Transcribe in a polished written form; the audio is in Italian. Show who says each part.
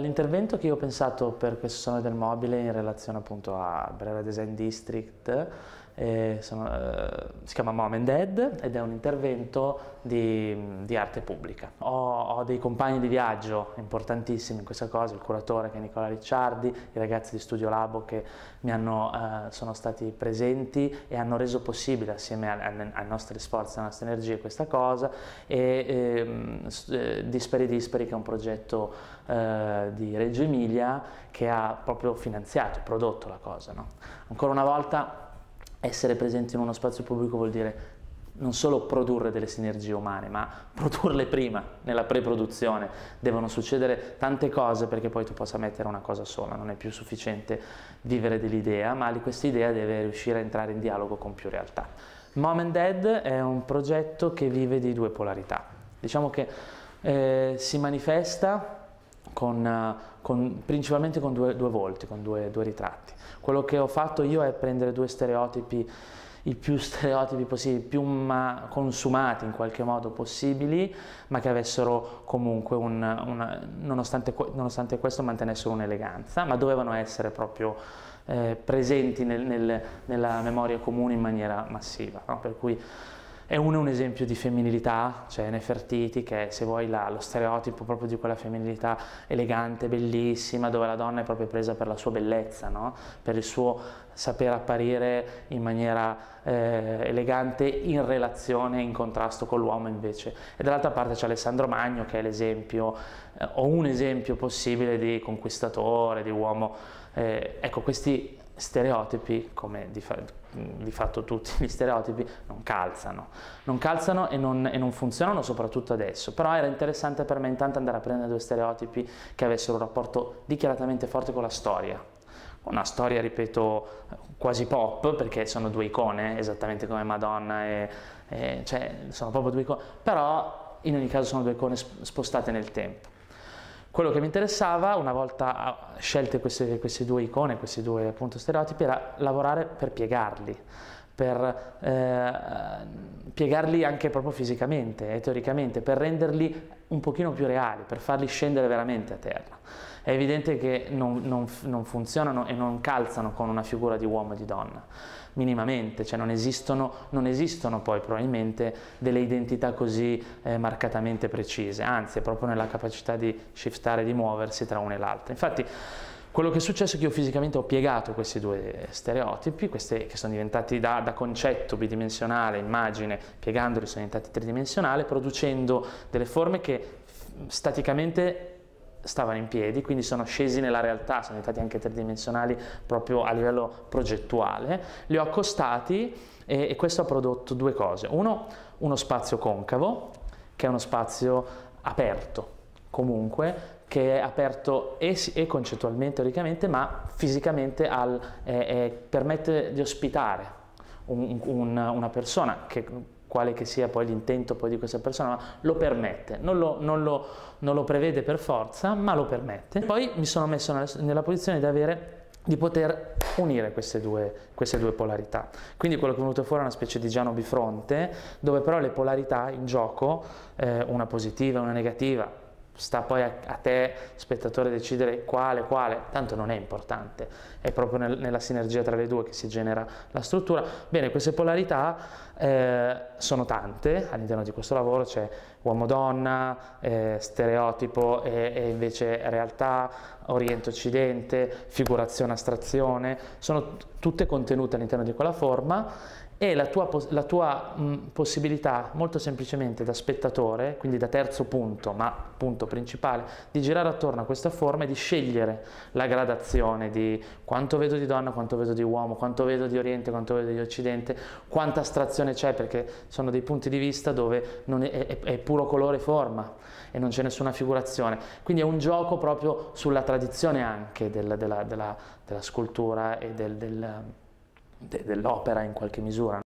Speaker 1: L'intervento che io ho pensato per questo Salone del Mobile in relazione appunto a Brera Design District si chiama Mom and Dad ed è un intervento di arte pubblica. Ho dei compagni di viaggio importantissimi in questa cosa, il curatore che è Nicola Ricciardi, i ragazzi di Studio Labo che sono stati presenti e hanno reso possibile assieme ai nostri sforzi, alle nostre energie questa cosa, e Disperi Disperi, che è un progetto di Reggio Emilia che ha proprio finanziato e prodotto la cosa, no? Ancora una volta essere presenti in uno spazio pubblico vuol dire non solo produrre delle sinergie umane, ma produrle prima, nella pre-produzione. Devono succedere tante cose perché poi tu possa mettere una cosa sola, non è più sufficiente vivere dell'idea, ma questa idea deve riuscire a entrare in dialogo con più realtà. Mom and Dad è un progetto che vive di due polarità. Diciamo che si manifesta principalmente con due volti, con due ritratti. Quello che ho fatto io è prendere due stereotipi, i più stereotipi possibili, più consumati in qualche modo possibili, ma che avessero comunque nonostante questo mantenessero un'eleganza, ma dovevano essere proprio presenti nella memoria comune in maniera massiva, no? Per cui è un esempio di femminilità, cioè Nefertiti, che è, se vuoi, lo stereotipo proprio di quella femminilità elegante, bellissima, dove la donna è proprio presa per la sua bellezza, no? Per il suo saper apparire in maniera elegante in relazione, in contrasto con l'uomo invece. E dall'altra parte c'è Alessandro Magno, che è l'esempio, o un esempio possibile di conquistatore, di uomo. Ecco, questi stereotipi, come di fatto tutti gli stereotipi, non calzano e non funzionano, soprattutto adesso. Però era interessante per me intanto andare a prendere due stereotipi che avessero un rapporto dichiaratamente forte con la storia. Una storia, ripeto, quasi pop, perché sono due icone, esattamente come Madonna cioè sono proprio due icone, però in ogni caso sono due icone spostate nel tempo. Quello che mi interessava, una volta scelte queste due icone, questi due appunto stereotipi, era lavorare per piegarli anche proprio fisicamente e teoricamente, per renderli un pochino più reali, per farli scendere veramente a terra. È evidente che non funzionano e non calzano con una figura di uomo e di donna, minimamente, cioè non esistono poi probabilmente delle identità così marcatamente precise, anzi è proprio nella capacità di shiftare, di muoversi tra una e l'altra. Infatti quello che è successo è che io fisicamente ho piegato questi due stereotipi, che sono diventati da concetto bidimensionale, immagine, piegandoli sono diventati tridimensionali, producendo delle forme che staticamente stavano in piedi, quindi sono scesi nella realtà, sono diventati anche tridimensionali proprio a livello progettuale. Li ho accostati e questo ha prodotto due cose. Uno spazio concavo, che è uno spazio aperto, comunque, che è aperto e concettualmente, teoricamente, ma fisicamente permette di ospitare una persona, quale che sia poi l'intento di questa persona, ma lo permette, non lo prevede per forza, ma lo permette. Poi mi sono messo nella posizione di poter unire queste due polarità. Quindi quello che è venuto fuori è una specie di Giano bifronte, dove però le polarità in gioco, una positiva e una negativa, sta poi a te, spettatore, decidere quale, tanto non è importante, è proprio nella sinergia tra le due che si genera la struttura. Bene, queste polarità sono tante all'interno di questo lavoro, c'è uomo-donna, stereotipo e invece realtà, Oriente-Occidente, figurazione, astrazione, sono tutte contenute all'interno di quella forma. E la tua possibilità, molto semplicemente da spettatore, quindi da terzo punto, ma punto principale, di girare attorno a questa forma e di scegliere la gradazione di quanto vedo di donna, quanto vedo di uomo, quanto vedo di Oriente, quanto vedo di Occidente, quanta astrazione c'è, perché sono dei punti di vista dove è puro colore e forma e non c'è nessuna figurazione. Quindi è un gioco proprio sulla tradizione anche della scultura e dell'opera in qualche misura.